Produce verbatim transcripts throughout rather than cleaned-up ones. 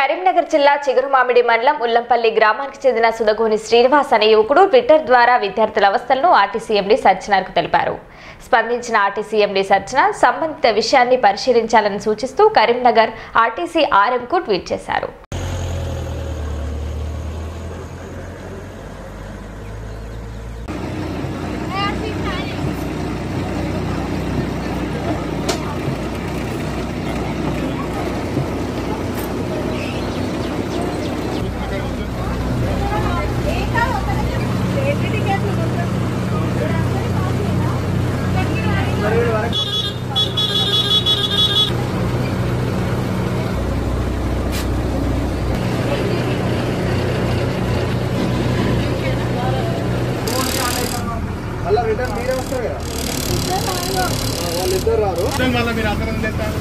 కరీంనగర్ జిల్లా చిగురుమామిడి మండలం ఉల్లంపల్లి గ్రామానికి చెందిన సుదగోని శ్రీనివాస్ అనే యువకుడు ట్విట్టర్ ద్వారా విద్యార్థుల అవస్థలను ఆర్టీసీ ఎండీ సజ్జనార్కు తెలిపారు. స్పందించిన ఆర్టీసీ ఎండీ సజ్జనార్ సంబంధిత విషయాన్ని పరిశీలించాలని సూచిస్తూ కరీంనగర్ ఆర్టీసీ ఆర్ఎంకు ట్వీట్ చేశారు. అలా రిటర్న్ మీరే వస్తారు కదా వాళ్ళు ఇద్దరు రారు మళ్ళీ మీరు అందరం తెస్తారు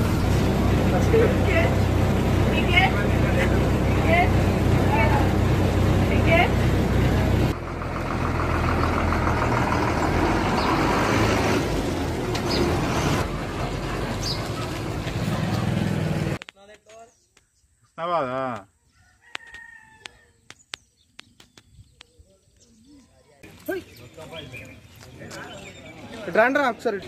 వస్తావా రండి రా ఒకసారి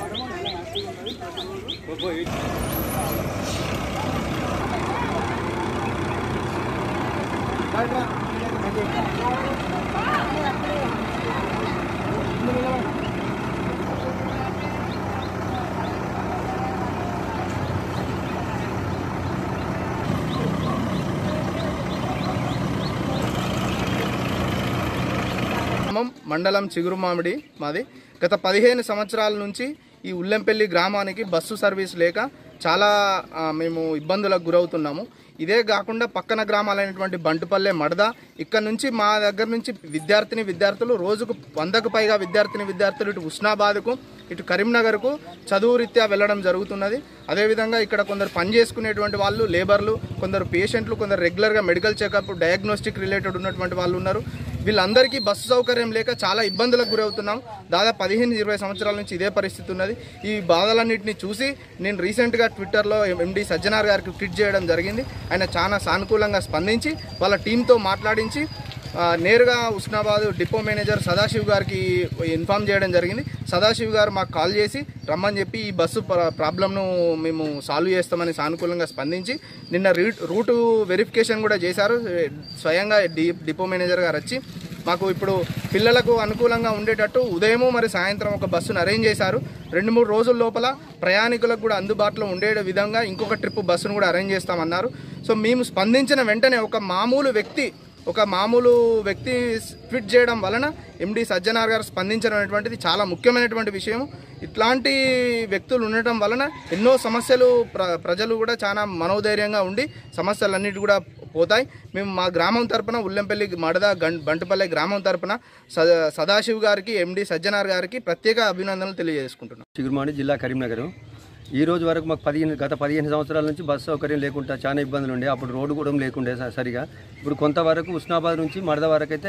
మండలం చిగురుమామిడి మాది. గత పదిహేను సంవత్సరాల నుంచి ఈ ఉల్లంపల్లి గ్రామానికి బస్సు సర్వీస్ లేక చాలా మేము ఇబ్బందులకు గురవుతున్నాము. ఇదే కాకుండా పక్కన గ్రామాలైనటువంటి బంటుపల్లె, మడద, ఇక్కడ నుంచి మా దగ్గర నుంచి విద్యార్థిని విద్యార్థులు రోజుకు వందకు పైగా విద్యార్థిని విద్యార్థులు ఇటు ఉస్నాబాద్కు ఇటు కరీంనగర్కు చదువు రీత్యా వెళ్ళడం జరుగుతున్నది. అదేవిధంగా ఇక్కడ కొందరు పని చేసుకునేటువంటి వాళ్ళు లేబర్లు, కొందరు పేషెంట్లు, కొందరు రెగ్యులర్గా మెడికల్ చెకప్ డయాగ్నోస్టిక్ రిలేటెడ్ ఉన్నటువంటి వాళ్ళు ఉన్నారు. వీళ్ళందరికీ బస్సు సౌకర్యం లేక చాలా ఇబ్బందులకు గురవుతున్నాం. దాదాపు పదిహేను ఇరవై సంవత్సరాల నుంచి ఇదే పరిస్థితి ఉన్నది. ఈ బాధలన్నింటినీ చూసి నేను రీసెంట్గా ట్విట్టర్లో ఎండీ సజ్జనార్ గారికి ట్వీట్ చేయడం జరిగింది. ఆయన చాలా సానుకూలంగా స్పందించి వాళ్ళ టీంతో మాట్లాడించి నేరుగా ఉస్నాబాద్ డిపో మేనేజర్ సదాశివ్ గారికి ఇన్ఫామ్ చేయడం జరిగింది. సదాశివ్ గారు మాకు కాల్ చేసి రమ్మని చెప్పి ఈ బస్సు ప్రాబ్లంను మేము సాల్వ్ చేస్తామని సానుకూలంగా స్పందించి నిన్న రూటు వెరిఫికేషన్ కూడా చేశారు. స్వయంగా డి డిపో మేనేజర్ గారు వచ్చి మాకు ఇప్పుడు పిల్లలకు అనుకూలంగా ఉండేటట్టు ఉదయము మరి సాయంత్రం ఒక బస్సును అరేంజ్ చేశారు. రెండు మూడు రోజుల లోపల ప్రయాణికులకు కూడా అందుబాటులో ఉండే విధంగా ఇంకొక ట్రిప్ బస్సును కూడా అరేంజ్ చేస్తామన్నారు. సో మేము స్పందించిన వెంటనే ఒక మామూలు వ్యక్తి ఒక మామూలు వ్యక్తి ట్వీట్ చేయడం వలన ఎండీ సజ్జనార్ గారు స్పందించడం అనేటువంటిది చాలా ముఖ్యమైనటువంటి విషయం. ఇట్లాంటి వ్యక్తులు ఉండటం వలన ఎన్నో సమస్యలు ప్ర ప్రజలు కూడా చాలా మనోధైర్యంగా ఉండి సమస్యలన్నిటి కూడా పోతాయి. మేము మా గ్రామం తరపున ఉల్లంపల్లి, మడద, బంటుపల్లె గ్రామం తరపున సదాశివ్ గారికి ఎండీ సజ్జనార్ గారికి ప్రత్యేక అభినందనలు తెలియజేసుకుంటున్నాం. చిగురుమామిడి జిల్లా కరీంనగర్. ఈ రోజు వరకు మాకు పదిహేను గత పదిహేను సంవత్సరాల నుంచి బస్సు సౌకర్యం లేకుండా చాలా ఇబ్బందులు ఉండే. అప్పుడు రోడ్డు కూడా లేకుండే సరిగా. ఇప్పుడు కొంతవరకు ఉస్నాబాద్ నుంచి మడద వరకు అయితే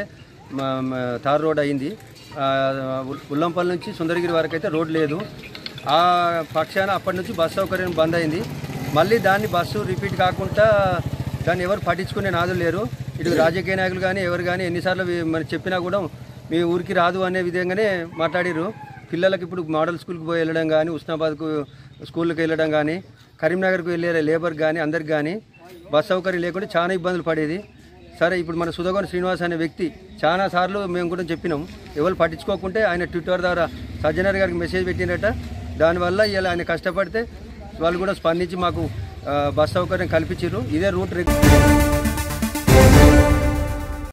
తార్ రోడ్ అయింది. ఉల్లంపల్లి నుంచి సుందరగిరి వరకు అయితే రోడ్ లేదు. ఆ పక్షాన అప్పటి నుంచి బస్సు సౌకర్యం బంద్ అయింది. మళ్ళీ దాన్ని బస్సు రిపీట్ కాకుండా దాన్ని ఎవరు పట్టించుకునే నాదులు లేరు. ఇటు రాజకీయ నాయకులు కానీ ఎవరు కానీ ఎన్నిసార్లు మరి చెప్పినా కూడా మీ ఊరికి రాదు అనే విధంగానే మాట్లాడారు. పిల్లలకి ఇప్పుడు మోడల్ స్కూల్కి పోయి వెళ్ళడం కానీ, ఉస్నాబాద్కు స్కూల్కి వెళ్ళడం కానీ, కరీంనగర్కు వెళ్ళే లేబర్కి కానీ అందరికి కానీ బస్ సౌకర్యం లేకుండా చాలా ఇబ్బందులు పడేది. సరే ఇప్పుడు మన సుదగోని శ్రీనివాస్ అనే వ్యక్తి చాలా సార్లు మేము కూడా చెప్పినాం. ఎవరు పట్టించుకోకుంటే ఆయన ట్విట్టర్ ద్వారా సజ్జనార్ గారికి మెసేజ్ పెట్టినట్ట. దానివల్ల ఇలా ఆయన కష్టపడితే వాళ్ళు కూడా స్పందించి మాకు బస్ సౌకర్యం కల్పించారు. ఇదే రూట్ రెగ్యులర్